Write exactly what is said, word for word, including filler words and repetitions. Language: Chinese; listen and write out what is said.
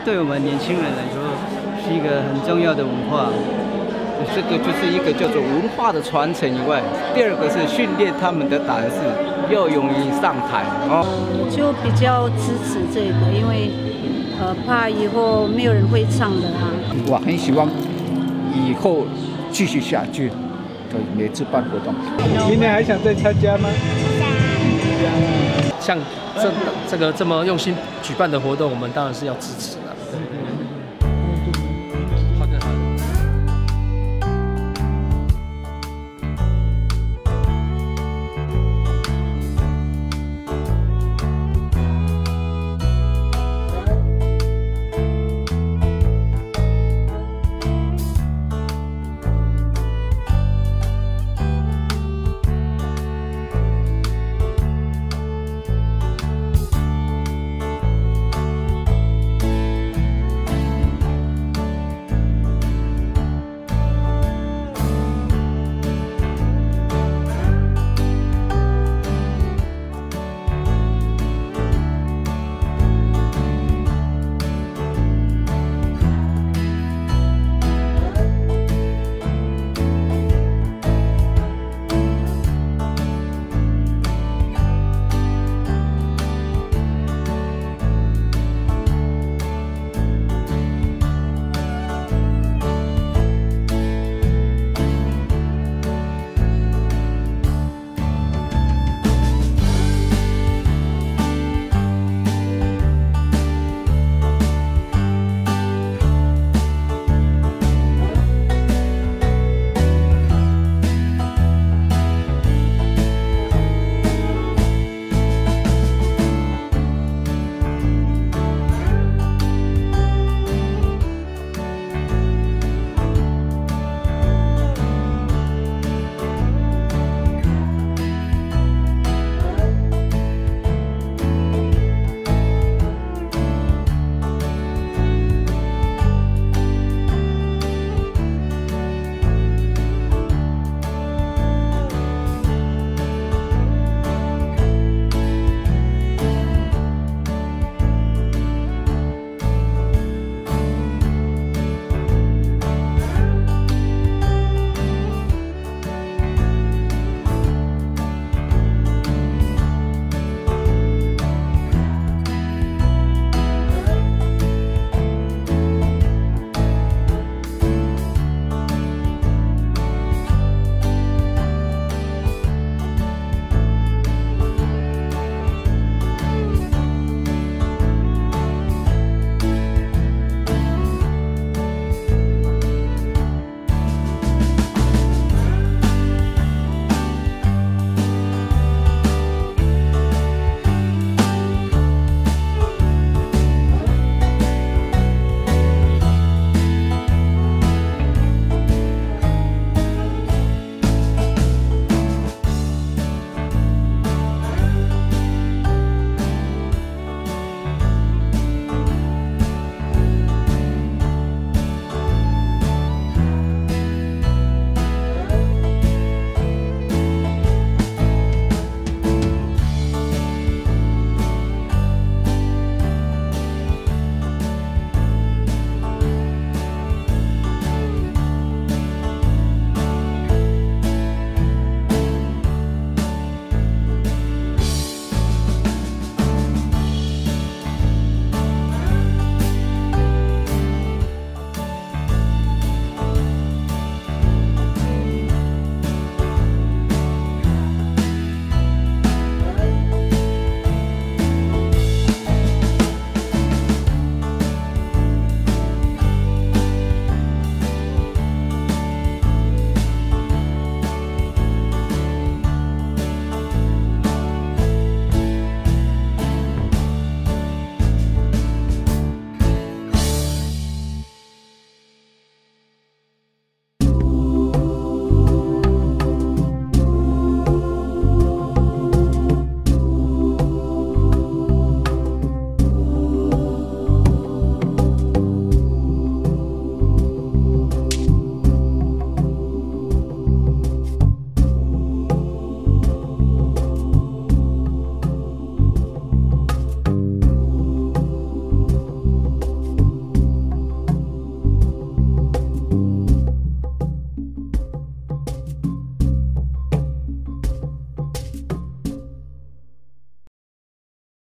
对我们年轻人来说是一个很重要的文化。这个就是一个叫做文化的传承以外，第二个是训练他们的胆识，要勇于上台哦。 就比较支持这个，因为呃怕以后没有人会唱的啊。 我很希望以后继续下去，对，每次办活动。 明年还想再参加吗？ 像这这个这么用心举办的活动，我们当然是要支持的。